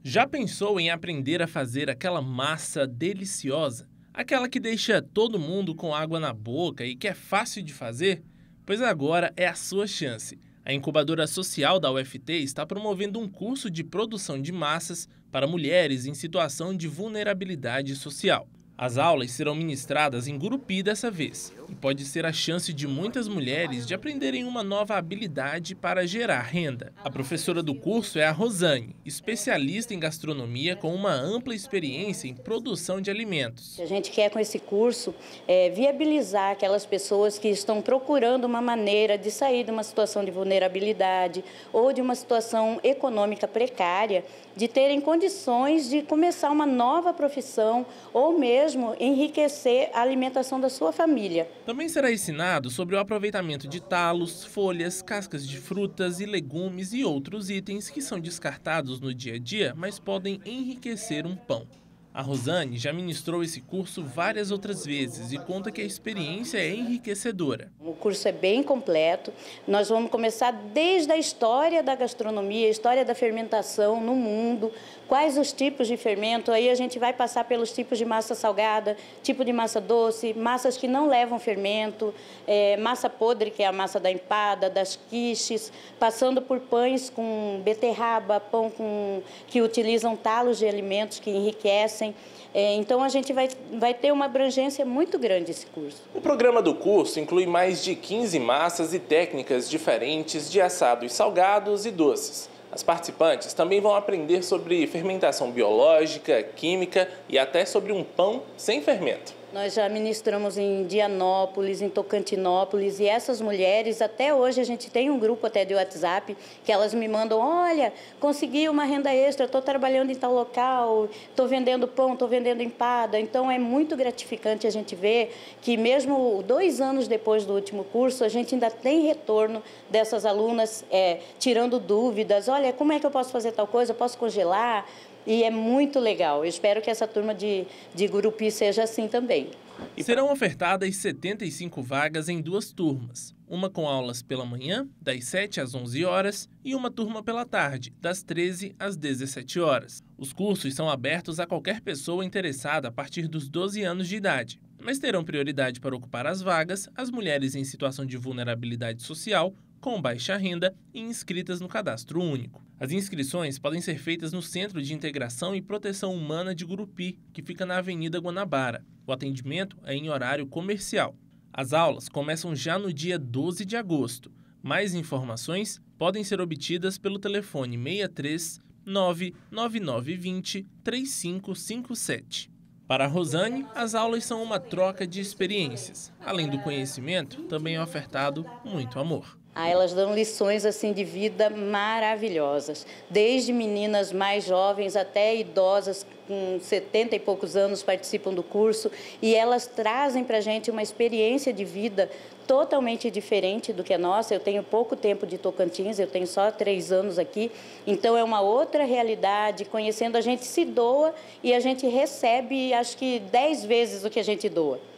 Já pensou em aprender a fazer aquela massa deliciosa? Aquela que deixa todo mundo com água na boca e que é fácil de fazer? Pois agora é a sua chance. A incubadora social da UFT está promovendo um curso de produção de massas para mulheres em situação de vulnerabilidade social. As aulas serão ministradas em Gurupi dessa vez e pode ser a chance de muitas mulheres de aprenderem uma nova habilidade para gerar renda. A professora do curso é a Rosane, especialista em gastronomia com uma ampla experiência em produção de alimentos. A gente quer com esse curso viabilizar aquelas pessoas que estão procurando uma maneira de sair de uma situação de vulnerabilidade ou de uma situação econômica precária, de terem condições de começar uma nova profissão ou mesmo enriquecer a alimentação da sua família. Também será ensinado sobre o aproveitamento de talos, folhas, cascas de frutas e legumes e outros itens que são descartados no dia a dia, mas podem enriquecer um pão. A Rosane já ministrou esse curso várias outras vezes e conta que a experiência é enriquecedora. O curso é bem completo. Nós vamos começar desde a história da gastronomia, a história da fermentação no mundo, quais os tipos de fermento. Aí a gente vai passar pelos tipos de massa salgada, tipo de massa doce, massas que não levam fermento, massa podre, que é a massa da empada, das quiches, passando por pães com beterraba, pão que utilizam talos de alimentos que enriquecem. Então a gente vai ter uma abrangência muito grande esse curso. O programa do curso inclui mais de 15 massas e técnicas diferentes de assados salgados e doces. As participantes também vão aprender sobre fermentação biológica, química e até sobre um pão sem fermento. Nós já ministramos em Dianópolis, em Tocantinópolis, e essas mulheres, até hoje a gente tem um grupo até de WhatsApp, que elas me mandam, olha, consegui uma renda extra, estou trabalhando em tal local, estou vendendo pão, estou vendendo empada. Então é muito gratificante a gente ver que mesmo 2 anos depois do último curso, a gente ainda tem retorno dessas alunas tirando dúvidas, olha, como é que eu posso fazer tal coisa, eu posso congelar? E é muito legal. Eu espero que essa turma de Gurupi seja assim também. Serão ofertadas 75 vagas em 2 turmas. Uma com aulas pela manhã, das 7 às 11 horas, e uma turma pela tarde, das 13 às 17 horas. Os cursos são abertos a qualquer pessoa interessada a partir dos 12 anos de idade, mas terão prioridade para ocupar as vagas as mulheres em situação de vulnerabilidade social, com baixa renda e inscritas no Cadastro Único. As inscrições podem ser feitas no Centro de Integração e Proteção Humana de Gurupi, que fica na Avenida Guanabara. O atendimento é em horário comercial. As aulas começam já no dia 12 de agosto. Mais informações podem ser obtidas pelo telefone 63 99920 3557. Para a Rosane, as aulas são uma troca de experiências. Além do conhecimento, também é ofertado muito amor. Elas dão lições assim de vida maravilhosas, desde meninas mais jovens até idosas com 70 e poucos anos participam do curso, e elas trazem para a gente uma experiência de vida totalmente diferente do que a nossa. Eu tenho pouco tempo de Tocantins, eu tenho só 3 anos aqui, então é uma outra realidade. Conhecendo, a gente se doa e a gente recebe, acho que 10 vezes o que a gente doa.